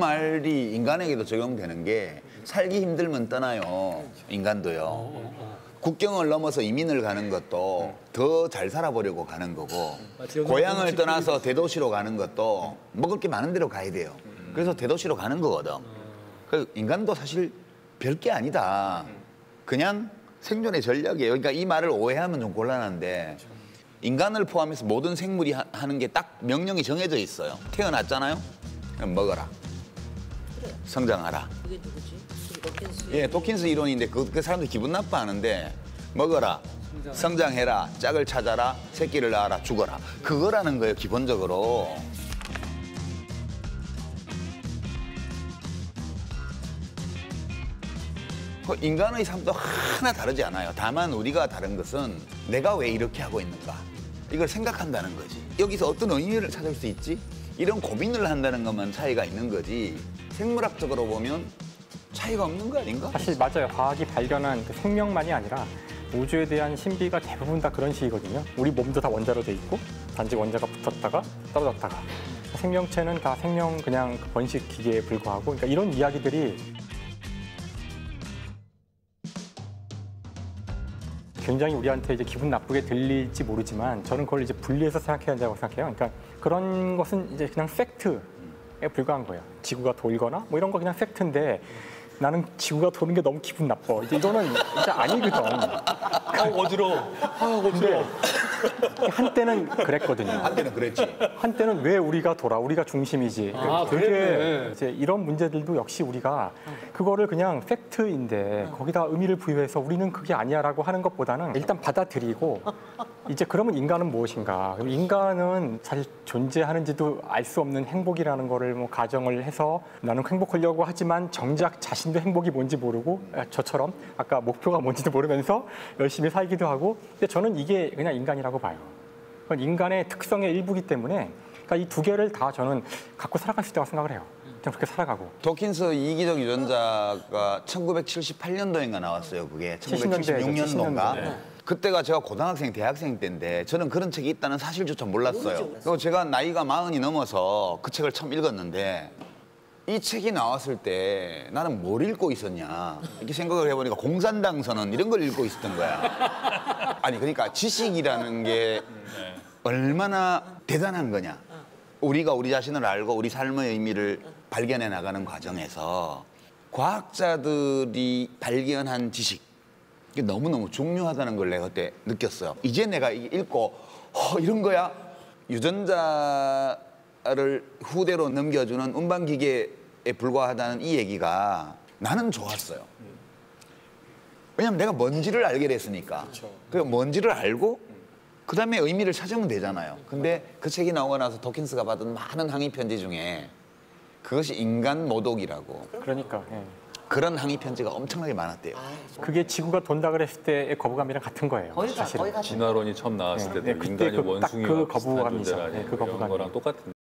말이 인간에게도 적용되는 게 살기 힘들면 떠나요. 인간도요. 국경을 넘어서 이민을 가는 것도 더 잘 살아보려고 가는 거고 고향을 떠나서 대도시로 가는 것도 먹을 게 많은 데로 가야 돼요. 그래서 대도시로 가는 거거든. 그래서 인간도 사실 별게 아니다. 그냥 생존의 전략이에요. 그러니까 이 말을 오해하면 좀 곤란한데 인간을 포함해서 모든 생물이 하는 게 딱 명령이 정해져 있어요. 태어났잖아요. 그럼 먹어라. 성장하라. 그게 누구지? 도킨스. 예, 도킨스 이론인데 그 사람들 기분 나빠하는데 먹어라, 성장해라, 짝을 찾아라, 새끼를 낳아라, 죽어라. 그거라는 거예요, 기본적으로. 인간의 삶도 하나 다르지 않아요. 다만 우리가 다른 것은 내가 왜 이렇게 하고 있는가. 이걸 생각한다는 거지. 여기서 어떤 의미를 찾을 수 있지? 이런 고민을 한다는 것만 차이가 있는 거지. 생물학적으로 보면 차이가 없는 거 아닌가? 사실 맞아요. 과학이 발견한 그 생명만이 아니라 우주에 대한 신비가 대부분 다 그런 식이거든요. 우리 몸도 다 원자로 돼 있고 단지 원자가 붙었다가 떨어졌다가 생명체는 다 생명 그냥 번식 기계에 불과하고 그러니까 이런 이야기들이 굉장히 우리한테 이제 기분 나쁘게 들릴지 모르지만 저는 그걸 이제 분리해서 생각해야 한다고 생각해요. 그러니까 그런 것은 이제 그냥 팩트에 불과한 거예요. 지구가 돌거나 뭐 이런 거 그냥 팩트인데 나는 지구가 도는 게 너무 기분 나빠. 이제 이거는 진짜 아니거든. 어지러워. 어지러워. 한때는 그랬거든요. 한때는 그랬지. 한때는 왜 우리가 돌아? 우리가 중심이지. 되게 이제 이런 문제들도 역시 우리가 그거를 그냥 팩트인데 거기다 의미를 부여해서 우리는 그게 아니야라고 하는 것보다는 일단 받아들이고 이제 그러면 인간은 무엇인가? 그럼 인간은 사실 존재하는지도 알 수 없는 행복이라는 거를 뭐 가정을 해서 나는 행복하려고 하지만 정작 자신도 행복이 뭔지 모르고 저처럼 아까 목표가 뭔지도 모르면서 열심히 살기도 하고 근데 저는 이게 그냥 인간이라고 봐요. 그건 인간의 특성의 일부이기 때문에 그러니까 이 두 개를 다 저는 갖고 살아갈 수 있다고 생각을 해요. 그냥 그렇게 살아가고. 도킨스 이기적 유전자가 1978년도인가 나왔어요. 그게 1976년도인가. 네. 그때가 제가 고등학생, 대학생 때인데 저는 그런 책이 있다는 사실조차 몰랐어요. 그리고 제가 나이가 40이 넘어서 그 책을 처음 읽었는데 이 책이 나왔을 때 나는 뭘 읽고 있었냐 이렇게 생각을 해보니까 공산당 선언 이런 걸 읽고 있었던 거야. 아니 그러니까 지식이라는 게 얼마나 대단한 거냐. 우리가 우리 자신을 알고 우리 삶의 의미를 발견해 나가는 과정에서 과학자들이 발견한 지식 이게 너무너무 중요하다는 걸 내가 그때 느꼈어요. 이제 내가 읽고 이런 거야? 유전자를 후대로 넘겨주는 운반기계에 불과하다는 이 얘기가 나는 좋았어요. 왜냐면 내가 뭔지를 알게 됐으니까. 그 뭔지를 알고 그다음에 의미를 찾으면 되잖아요. 근데 그 책이 나오고 나서 도킨스가 받은 많은 항의 편지 중에 그것이 인간 모독이라고. 그러니까. 예. 그런 항의 편지가 엄청나게 많았대요. 그게 지구가 돈다 그랬을 때의 거부감이랑 같은 거예요. 사실은. 진화론이 처음 나왔을 때도 네, 그때 인간이 그 딱 원숭이와 그 비슷한 거부감이죠. 존재라니 네, 그 이런 거부감이. 거랑 똑같은.